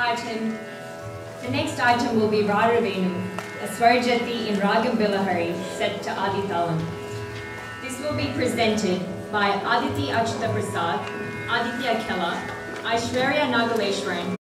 The next item will be Raravenu, a Swarajati in Raaga Bilahari set to Adi Talam. This will be presented by Aditi Achita Prasad, Aditya Kella, Aishwarya Nagaleshwaran,